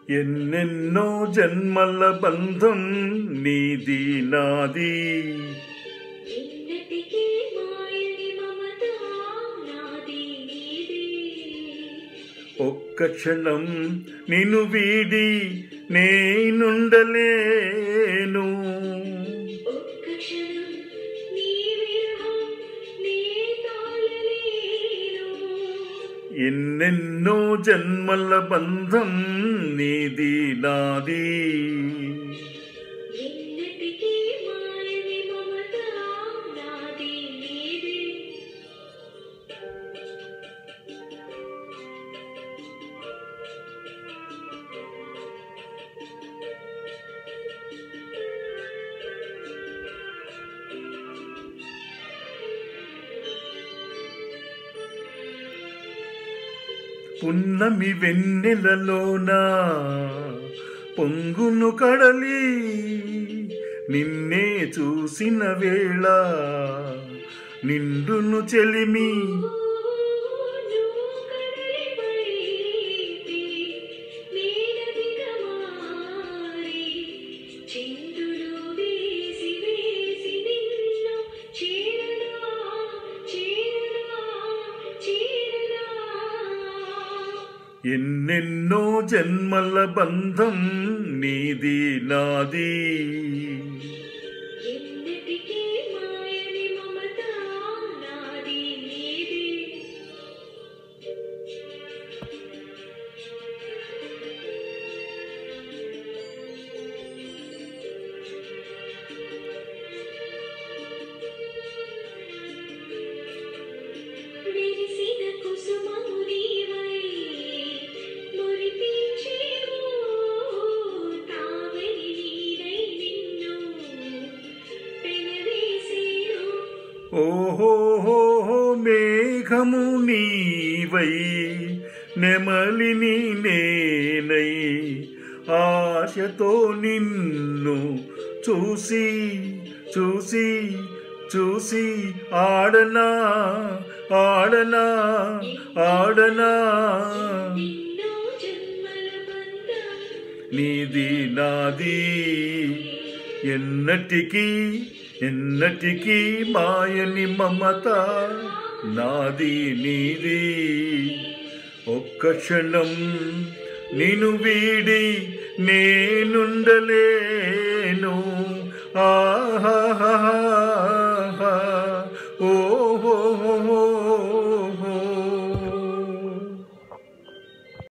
ఎన్నెన్నో జన్మల బంధం నీది నాది, ఒక్క క్షణం నిన్ను వీడి నేనుండలేను. ఎన్నెన్నో జన్మల బంధం నీది నాది, పున్నమి వెన్నెలలోన పొంగును కడలి, నిన్నే చూసిన వేళ నిండును చెలిమి. ఎన్నెన్నో జన్మల బంధం నీది నాది, ఓహోహో మేఘము నీవై నెమలిని నేనై, ఆశతో నిన్ను చూసి చూసి చూసి ఆడనా ఆడనా ఆడనా. నీది నాది ఎన్నటికీ ఎన్నటికీ మాయని మమత, నాది నీది ఒక్క క్షణం నిన్ను వీడి నేనుండలేను. ఆహా